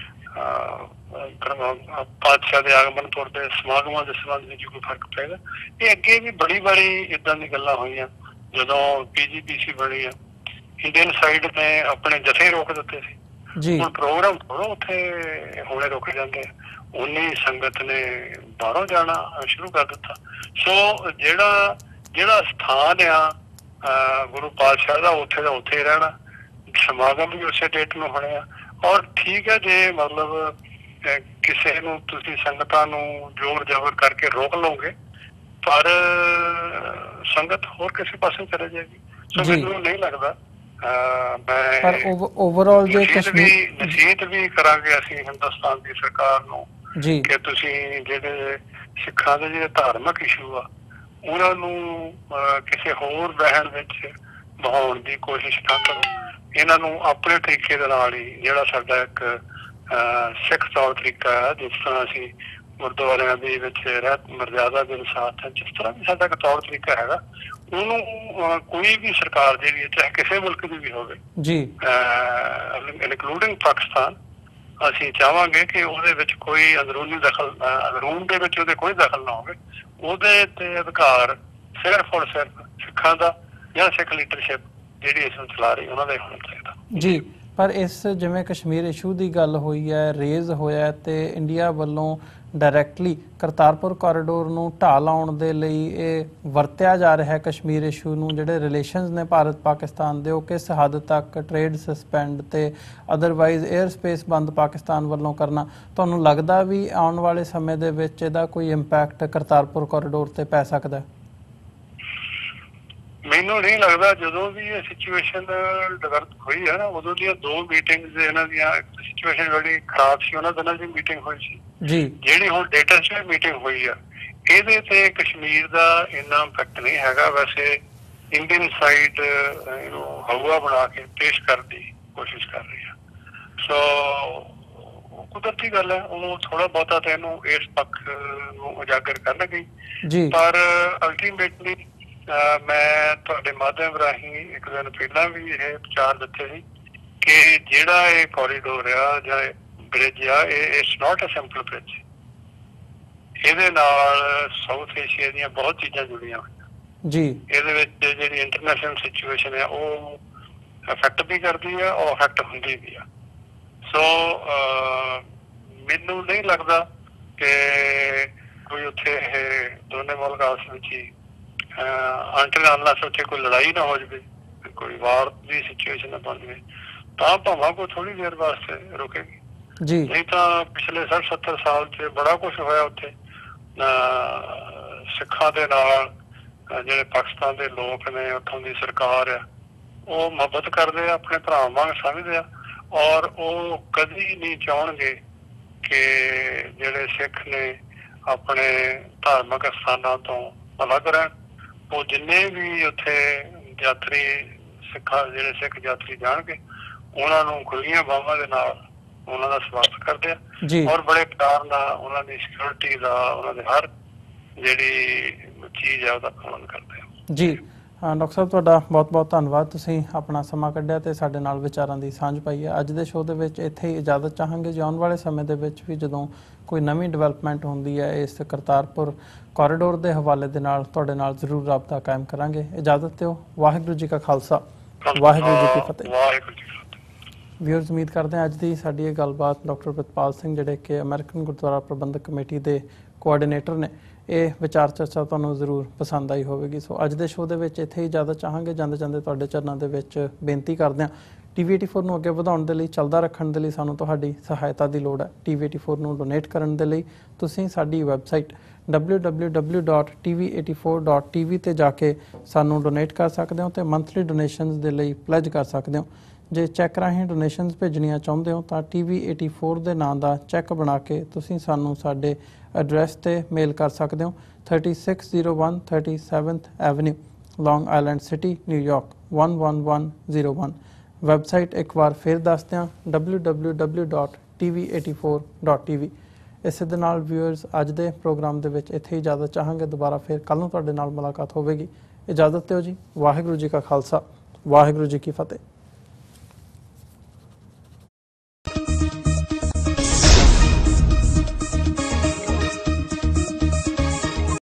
ਪਾਤਸ਼ਾਹ ਦੇ ਆਗਮਨਪੁਰ ਦੇ ਸਮਾਗਮਾਂ ਦੇ ਸੰਬੰਧ ਵਿੱਚ ਕੋਈ ਫਰਕ ਪਏਗਾ। ਇਹ ਅੱਗੇ ਵੀ ਬੜੀ ਵਾਰੀ ਏਦਾਂ ਦੀ ਗੱਲਾਂ ਹੋਈਆਂ। ਜਦੋਂ ਪੀ ਜੀ ਪੀ ਸੀ ਬਣੀ ਆ, ਇੰਡੀਅਨ ਸਾਈਡ ਨੇ ਆਪਣੇ ਜਥੇ ਰੋਕ ਦਿੱਤੇ ਸੀ। ਹੁਣ ਪ੍ਰੋਗਰਾਮ ਥੋੜ੍ਹਾ ਉੱਥੇ ਹੋਣੇ ਰੋਕੇ ਜਾਂਦੇ ਆ, ਉਨੀ ਸੰਗਤ ਨੇ ਬਾਹਰੋਂ ਜਾਣਾ ਸ਼ੁਰੂ ਕਰ ਦਿੱਤਾ। ਸੋ ਜਿਹੜਾ ਜਿਹੜਾ ਸਥਾਨ ਆ ਗੁਰੂ ਪਾਤਸ਼ਾਹ ਦਾ, ਉੱਥੇ ਦਾ ਉੱਥੇ ਹੀ ਰਹਿਣਾ, ਸਮਾਗਮ ਵੀ ਉਸੇ ਡੇਟ ਨੂੰ ਹੋਣੇ ਆ। ਔਰ ਠੀਕ ਹੈ, ਜੇ ਮਤਲਬ ਕਿਸੇ ਨੂੰ ਤੁਸੀਂ ਸੰਗਤਾਂ ਨੂੰ ਜ਼ੋਰ ਜ਼ਬਰ ਕਰਕੇ ਰੋਕ ਲਓਗੇ, ਪਰ ਸੰਗਤ ਹੋਰ ਕਿਸੇ ਪਾਸੇ ਚਲੇ ਜਾਏਗੀ। ਸੋ ਮੈਨੂੰ ਨਹੀਂ ਲੱਗਦਾ। ਮੈਂ ਓਵਰਆਲ ਜੇ ਨਸੀਹਤ ਵੀ ਕਰਾਂਗੇ ਅਸੀਂ ਹਿੰਦੁਸਤਾਨ ਦੀ ਸਰਕਾਰ ਨੂੰ ਕਿ ਤੁਸੀਂ ਜਿਹੜੇ ਸਿੱਖਾਂ ਦੇ ਜਿਹੜੇ ਧਾਰਮਿਕ ਇਸ਼ੂ ਆ ਉਹਨਾਂ ਨੂੰ ਕਿਸੇ ਹੋਰ ਵਹਿਣ ਵਿੱਚ ਬਹਾਉਣ ਦੀ ਕੋਸ਼ਿਸ਼ ਨਾ ਕਰੋ। ਇਹਨਾਂ ਨੂੰ ਆਪਣੇ ਤਰੀਕੇ ਦੇ ਨਾਲ ਹੀ, ਜਿਹੜਾ ਸਾਡਾ ਇੱਕ ਸਿੱਖ ਤੌਰ ਤਰੀਕਾ ਹੈ, ਜਿਸ ਤਰ੍ਹਾਂ ਅਸੀਂ ਗੁਰਦੁਆਰਿਆਂ ਦੇ ਵਿੱਚ ਰਹਿਤ ਮਰਜ਼ਾਦਾ ਦੇ ਅਨੁਸਾਰ ਹੈ, ਜਿਸ ਤਰ੍ਹਾਂ ਵੀ ਸਾਡਾ ਇੱਕ ਤੌਰ ਤਰੀਕਾ ਹੈਗਾ, ਉਹਨੂੰ ਕੋਈ ਵੀ ਸਰਕਾਰ ਜਿਹੜੀ ਹੈ, ਚਾਹੇ ਕਿਸੇ ਮੁਲਕ ਦੀ ਵੀ ਹੋਵੇ, ਜੀ ਇਨਕਲੂਡਿੰਗ ਪਾਕਿਸਤਾਨ, ਅਸੀਂ ਚਾਹਾਂਗੇ ਕਿ ਉਹਦੇ ਵਿੱਚ ਕੋਈ ਅੰਦਰੂਨੀ ਦਖਲ ਅੰਦਰੂਨ ਦੇ ਵਿੱਚ ਉਹਦੇ ਕੋਈ ਦਖਲ ਨਾ ਹੋਵੇ। ਉਹਦੇ ਤੇ ਅਧਿਕਾਰ ਸਿਰਫ ਔਰ ਸਿਰਫ ਸਿੱਖਾਂ ਦਾ ਜਾਂ ਸਿੱਖ ਲੀਡਰਸ਼ਿਪ ਜਿਹੜੀ ਇਸ ਨੂੰ ਚਲਾ ਰਹੀ ਉਹਨਾਂ ਦਾ ਹੀ ਹੋਣਾ ਚਾਹੀਦਾ ਜੀ। ਪਰ ਇਸ ਜਿਵੇਂ ਕਸ਼ਮੀਰ ਇਸ਼ੂ ਦੀ ਗੱਲ ਹੋਈ ਹੈ, ਰੇਜ਼ ਹੋਇਆ ਤੇ ਇੰਡੀਆ ਵੱਲੋਂ ਡਾਇਰੈਕਟਲੀ ਕਰਤਾਰਪੁਰ ਕੋਰੀਡੋਰ ਨੂੰ ਢਾਹ ਲਾਉਣ ਦੇ ਲਈ ਇਹ ਵਰਤਿਆ ਜਾ ਰਿਹਾ ਹੈ ਕਸ਼ਮੀਰ ਇਸ਼ੂ ਨੂੰ। ਜਿਹੜੇ ਰਿਲੇਸ਼ਨਸ ਨੇ ਭਾਰਤ ਪਾਕਿਸਤਾਨ ਦੇ ਉਹ ਕਿਸ ਹੱਦ ਤੱਕ ਟ੍ਰੇਡ ਸਸਪੈਂਡ ਤੇ ਅਦਰਵਾਈਜ਼ 에ਅਰ ਸਪੇਸ ਬੰਦ ਪਾਕਿਸਤਾਨ ਵੱਲੋਂ ਕਰਨਾ, ਤੁਹਾਨੂੰ ਲੱਗਦਾ ਵੀ ਆਉਣ ਵਾਲੇ ਸਮੇਂ ਦੇ ਵਿੱਚ ਇਹਦਾ ਕੋਈ ਇੰਪੈਕਟ ਕਰਤਾਰਪੁਰ ਕੋਰੀਡੋਰ ਤੇ ਪੈ ਸਕਦਾ? ਮੈਨੂੰ ਨਹੀਂ ਲੱਗਦਾ। ਜਦੋਂ ਵੀ ਇਹ ਸਿਚੁਏਸ਼ਨ ਡਿਵੈਲਪ ਹੋਈ ਹੈ ਨਾ, ਉਦੋਂ ਦੀਆਂ ਦੋ ਮੀਟਿੰਗਸ ਇਹਨਾਂ ਦੀਆਂ ਸਿਚੁਏਸ਼ਨ ਬੜੀ ਖਰਾਬ ਸੀ, ਉਹਨਾਂ ਦਿਨਾਂ ਦੀ ਮੀਟਿੰਗ ਹੋਈ ਸੀ ਜੀ। ਜਿਹੜੀ ਹੁਣ ਲੇਟੈਸਟ ਮੀਟਿੰਗ ਹੋਈ ਆ ਇਹਦੇ ਤੇ ਕਸ਼ਮੀਰ ਦਾ ਇੰਨਾ ਇੰਪੈਕਟ ਨਹੀਂ ਹੈਗਾ। ਵੈਸੇ ਇੰਡੀਅਨ ਸਾਈਡ ਇਹਨੂੰ ਹਵਾ ਬਣਾ ਕੇ ਪੇਸ਼ ਕਰਨ ਦੀ ਕੋਸ਼ਿਸ਼ ਕਰ ਰਹੀ ਆ। ਸੋ ਕੁਦਰਤੀ ਗੱਲ ਹੈ, ਉਹਨੂੰ ਥੋੜਾ ਬਹੁਤਾ ਤਾਂ ਇਹਨੂੰ ਇਸ ਪੱਖ ਨੂੰ ਉਜਾਗਰ ਕਰਨਗੇ ਜੀ। ਪਰ ਅਲਟੀਮੇਟਲੀ ਮੈਂ ਤੁਹਾਡੇ ਮਾਧਿਅਮ ਰਾਹੀਂ ਇੱਕ ਦਿਨ ਪਹਿਲਾਂ ਵੀ ਇਹ ਵਿਚਾਰ ਦਿੱਤੇ ਸੀ ਕਿ ਜਿਹੜਾ ਇਹ ਕੋਰੀਡੋਰ ਆ ਜਾਂ ਬ੍ਰਿਜ ਆ, ਇਹ it's not a simple bridge. ਇਹਦੇ ਨਾਲ ਸਾਊਥ ਏਸ਼ੀਆ ਦੀਆਂ ਬਹੁਤ ਚੀਜ਼ਾਂ ਜੁੜੀਆਂ ਹੋਈਆਂ ਜੀ। ਇਹਦੇ ਵਿੱਚ ਜਿਹੜੀ ਇੰਟਰਨੈਸ਼ਨਲ ਸਿਚੁਏਸ਼ਨ ਹੈ ਉਹ ਅਫੈਕਟ ਵੀ ਕਰਦੀ ਆ ਔਰ ਅਫੈਕਟ ਹੁੰਦੀ ਵੀ ਆ। ਸੋ ਮੈਨੂੰ ਨਹੀਂ ਲੱਗਦਾ ਕਿ ਕੋਈ ਉੱਥੇ ਇਹ ਦੋਨੇ ਮੁਲਕ ਆਪਸ ਵਿੱਚ ਹੀ ਅੰਟਰਨੈਸ਼ਨਲ ਉੱਥੇ ਕੋਈ ਲੜਾਈ ਨਾ ਹੋ ਜਾਵੇ, ਕੋਈ ਵਾਰ ਦੀ ਸਿਚੁਏਸ਼ਨ ਨਾ ਬਣ ਜਾਵੇ, ਤਾਂ ਭਾਵਾਂ ਕੋਈ ਥੋੜੀ ਦੇਰ ਵਾਸਤੇ ਰੁਕੇਗੀ ਜੀ। ਨਹੀਂ ਤਾਂ ਪਿਛਲੇ ਸੱਠ ਸੱਤਰ ਸਾਲ ਚ ਬੜਾ ਕੁਛ ਹੋਇਆ ਉੱਥੇ। ਸਿੱਖਾਂ ਦੇ ਨਾਲ ਜਿਹੜੇ ਪਾਕਿਸਤਾਨ ਦੇ ਲੋਕ ਨੇ, ਉੱਥੋਂ ਦੀ ਸਰਕਾਰ ਆ, ਉਹ ਮੁਹੱਬਤ ਕਰਦੇ ਆ, ਆਪਣੇ ਭਰਾ ਵਾਂਗ ਸਮਝਦੇ ਆ ਔਰ ਉਹ ਕਦੀ ਨਹੀਂ ਚਾਹਣਗੇ ਕਿ ਜਿਹੜੇ ਸਿੱਖ ਨੇ ਆਪਣੇ ਧਾਰਮਿਕ ਸਥਾਨਾਂ ਤੋਂ ਅਲੱਗ ਰਹਿਣ। ਉਹ ਜਿੰਨੇ ਵੀ ਉੱਥੇ ਯਾਤਰੀ ਸਿੱਖਾਂ ਜਿਹੜੇ ਸਿੱਖ ਯਾਤਰੀ ਜਾਣਗੇ ਉਹਨਾਂ ਨੂੰ ਖੁੱਲੀਆਂ ਬਾਹਾਂ ਦੇ ਨਾਲ ਉਹਨਾਂ ਦਾ ਸਵਾਗਤ ਕਰਦੇ ਆ ਔਰ ਬੜੇ ਪਿਆਰ ਨਾਲ ਉਹਨਾਂ ਦੀ ਸਿਕਿਉਰਿਟੀ ਦਾ, ਉਹਨਾਂ ਦੇ ਹਰ ਜਿਹੜੀ ਚੀਜ਼ ਆ ਉਹਦਾ ਪਾਲਣ ਕਰਦੇ ਆ ਜੀ। ਹਾਂ ਡਾਕਟਰ ਸਾਹਿਬ, ਤੁਹਾਡਾ ਬਹੁਤ ਬਹੁਤ ਧੰਨਵਾਦ। ਤੁਸੀਂ ਆਪਣਾ ਸਮਾਂ ਕੱਢਿਆ ਤੇ ਸਾਡੇ ਨਾਲ ਵਿਚਾਰਾਂ ਦੀ ਸਾਂਝ ਪਾਈ ਹੈ। ਅੱਜ ਦੇ ਸ਼ੋਅ ਦੇ ਵਿੱਚ ਇੱਥੇ ਹੀ ਇਜਾਜ਼ਤ ਚਾਹਾਂਗੇ ਜੀ। ਆਉਣ ਵਾਲੇ ਸਮੇਂ ਦੇ ਵਿੱਚ ਵੀ ਜਦੋਂ ਕੋਈ ਨਵੀਂ ਡਿਵੈਲਪਮੈਂਟ ਹੁੰਦੀ ਹੈ ਇਸ ਕਰਤਾਰਪੁਰ ਕੋਰੀਡੋਰ ਦੇ ਹਵਾਲੇ ਦੇ ਨਾਲ ਤੁਹਾਡੇ ਨਾਲ ਜ਼ਰੂਰ ਰਾਬਤਾ ਕਾਇਮ ਕਰਾਂਗੇ। ਇਜਾਜ਼ਤ ਦਿਓ। ਵਾਹਿਗੁਰੂ ਜੀ ਕਾ ਖਾਲਸਾ, ਵਾਹਿਗੁਰੂ ਜੀ ਕੀ ਫਤਿਹ। ਵਾਹਿਗੁਰੂ ਜੀ। ਵਿਊਅਰਸ, ਉਮੀਦ ਕਰਦੇ ਹਾਂ ਅੱਜ ਦੀ ਸਾਡੀ ਇਹ ਗੱਲਬਾਤ ਡਾਕਟਰ ਪ੍ਰਿਤਪਾਲ ਸਿੰਘ ਜਿਹੜੇ ਕਿ ਅਮਰੀਕਨ ਗੁਰਦੁਆਰਾ ਪ੍ਰਬੰਧਕ ਕਮੇਟੀ ਦੇ ਕੋਆਰਡੀਨੇਟਰ ਨੇ, ਇਹ ਵਿਚਾਰ ਚਰਚਾ ਤੁਹਾਨੂੰ ਜ਼ਰੂਰ ਪਸੰਦ ਆਈ ਹੋਵੇਗੀ। ਸੋ ਅੱਜ ਦੇ ਸ਼ੋਅ ਦੇ ਵਿੱਚ ਇੱਥੇ ਹੀ ਇਜਾਜ਼ਤ ਚਾਹਾਂਗੇ। ਜਾਂਦੇ ਜਾਂਦੇ ਤੁਹਾਡੇ ਚਰਨਾਂ ਦੇ ਵਿੱਚ ਬੇਨਤੀ ਕਰਦੇ ਹਾਂ, ਟੀ ਵੀ ਏਟੀ ਫੋਰ ਨੂੰ ਅੱਗੇ ਵਧਾਉਣ ਦੇ ਲਈ, ਚੱਲਦਾ ਰੱਖਣ ਦੇ ਲਈ ਸਾਨੂੰ ਤੁਹਾਡੀ ਸਹਾਇਤਾ ਦੀ ਲੋੜ ਹੈ। ਟੀ ਵੀ ਏਟੀ ਫੋਰ ਨੂੰ ਡੋਨੇਟ ਕਰਨ ਦੇ ਲਈ ਤੁਸੀਂ ਸਾਡੀ website W W W dot T V eighty four dot T V 'ਤੇ ਜਾ ਕੇ ਸਾਨੂੰ ਡੋਨੇਟ ਕਰ ਸਕਦੇ ਹੋ ਅਤੇ ਮੰਥਲੀ ਡੋਨੇਸ਼ਨਸ ਦੇ ਲਈ ਪਲੈਜ ਕਰ ਸਕਦੇ ਹੋ। ਜੇ ਚੈੱਕ ਰਾਹੀਂ ਡੋਨੇਸ਼ਨਸ ਭੇਜਣੀਆਂ ਚਾਹੁੰਦੇ ਹੋ ਤਾਂ ਟੀ ਵੀ ਏਟੀ ਫੋਰ ਦੇ ਨਾਂ ਦਾ ਚੈੱਕ ਬਣਾ ਕੇ ਤੁਸੀਂ ਸਾਨੂੰ ਸਾਡੇ ਐਡਰੈਸ 'ਤੇ ਮੇਲ ਕਰ ਸਕਦੇ ਹੋ। Thirty six zero one thirty seventh avenue, Long Island City, New York one one one zero one. Website ਇੱਕ ਵਾਰ ਫਿਰ ਦੱਸ ਦਿਆਂ, W W W dot T V eighty four dot T V. ਇਸੇ ਦੇ ਨਾਲ ਵਿਊਅਰਸ, ਅੱਜ ਦੇ ਪ੍ਰੋਗਰਾਮ ਦੇ ਵਿੱਚ ਇੱਥੇ ਇਜਾਜ਼ਤ ਚਾਹਾਂਗੇ। ਦੁਬਾਰਾ ਫਿਰ ਕੱਲ੍ਹ ਨੂੰ ਤੁਹਾਡੇ ਨਾਲ ਮੁਲਾਕਾਤ ਹੋਵੇਗੀ। ਇਜਾਜ਼ਤ ਦਿਓ ਜੀ। ਵਾਹਿਗੁਰੂ ਜੀ ਕਾ ਖਾਲਸਾ, ਵਾਹਿਗੁਰੂ ਜੀ ਕੀ ਫਤਿਹ।